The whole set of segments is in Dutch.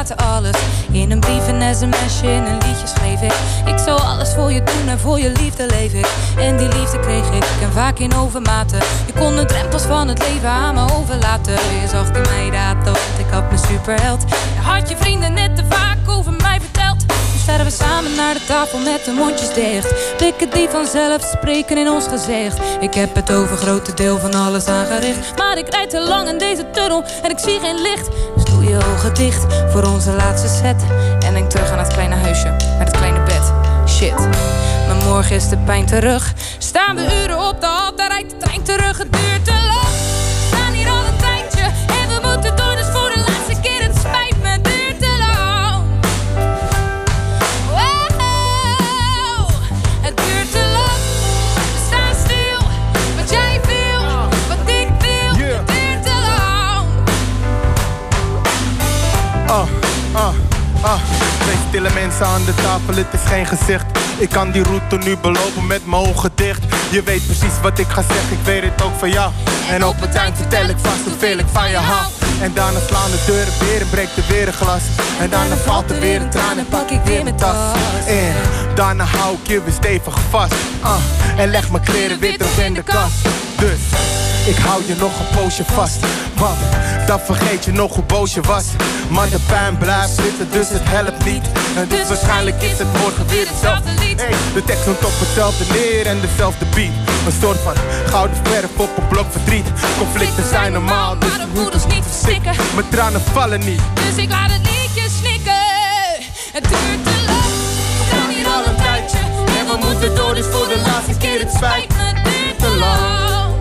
laten alles. In een brief, een sms'je, in een liedje schreef ik. Ik zou alles voor je doen en voor je liefde leef ik. En die liefde kreeg ik en vaak in overmaten. Je kon de drempels van het leven aan me overlaten. Je zag die mij dat, want ik had mijn superheld. Je had je vrienden net te vaak over mij verteld. Nu staan we samen naar de tafel met de mondjes dicht. Blikken die vanzelf spreken in ons gezicht. Ik heb het overgrote deel van alles aangericht. Maar ik rijd te lang in deze tunnel en ik zie geen licht. Dus doe je ogen dicht voor onze laatste set. En denk terug aan het kleine huisje met het kleine bed. Shit, maar morgen is de pijn terug. Staan we uren op de hal, daar rijdt de trein terug. Het duurt te lang, we staan hier al een tijdje. En we moeten door, dus voor de laatste keer. Het spijt me, het duurt te lang. Wow, het duurt te lang. We staan stil, wat jij wil, wat ik wil. Het duurt te lang. Twee stille mensen aan de tafel, het is geen gezicht. Ik kan die route nu belopen met mijn ogen dicht. Je weet precies wat ik ga zeggen, ik weet het ook van jou. En op het eind vertel ik vast hoeveel ik van je hou. En daarna slaan de deuren weer en breekt er weer een glas. En daarna valt er weer een traan en pak ik weer mijn tas. En daarna hou ik je weer stevig vast. En leg mijn kleren weer terug in de kast. Dus ik hou je nog een poosje vast. Want dan vergeet je nog hoe boos je was. Maar de pijn blijft zitten, dus het helpt niet. En dus waarschijnlijk is het morgen weer hetzelfde lied. Hey, de tekst noemt op hetzelfde neer en dezelfde beat. Een soort van gouden verf op een blok verdriet. Conflicten zijn normaal, dus maar de voeders niet verstikken. Mijn tranen vallen niet, dus ik laat het liedje snikken. Het duurt te lang, we staan hier al een tijdje. En we moeten door, dus voor de laatste keer. Het spijt me, het duurt te lang.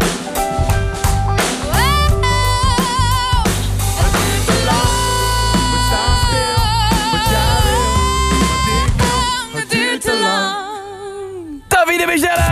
Davide Michelle!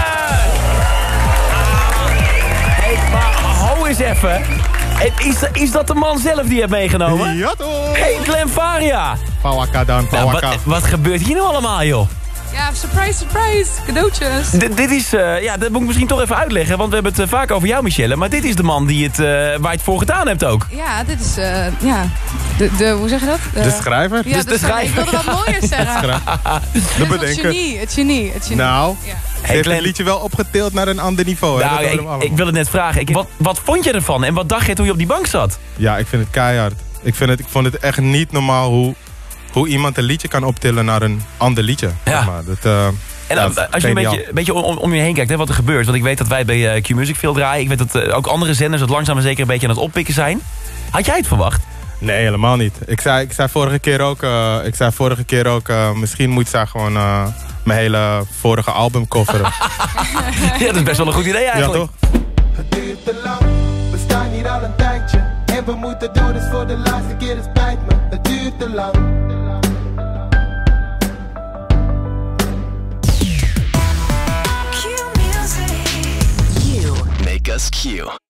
Hey, maar hou eens even. Is dat de man zelf die je hebt meegenomen? Ja toch! Hey, Glenn Faria! Pawaka dan, Pawaka. Wat gebeurt hier nou allemaal, joh? Ja, surprise, surprise. Cadeautjes. Dit is, dat moet ik misschien toch even uitleggen, want we hebben het vaak over jou, Michelle. Maar dit is de man die waar je het voor gedaan hebt ook. Ja, dit is, hoe zeg je dat? De schrijver? Ja, de schrijver. Ik wilde wat mooier zeggen. De bedenker. Het genie. Nou, ja. ze heeft het liedje wel opgetild naar een ander niveau. Nou, ik wil het net vragen. Wat vond je ervan en wat dacht je toen je op die bank zat? Ja, ik vind het keihard. Ik vond het echt niet normaal hoe iemand een liedje kan optillen naar een ander liedje. Ja. Zeg maar. Als je een beetje om je heen kijkt, hè, wat er gebeurt. Want ik weet dat wij bij Q-Music veel draaien. Ik weet dat ook andere zenders het langzaam maar zeker een beetje aan het oppikken zijn. Had jij het verwacht? Nee, helemaal niet. Ik zei vorige keer ook, misschien moet zij gewoon mijn hele vorige album coveren. Ja, dat is best wel een goed idee eigenlijk. Ja, toch? Het duurt te lang, we staan hier al een tijdje. En we moeten door, dus voor de laatste keer. Het spijt me, het duurt te lang. Q Music. You make us Q.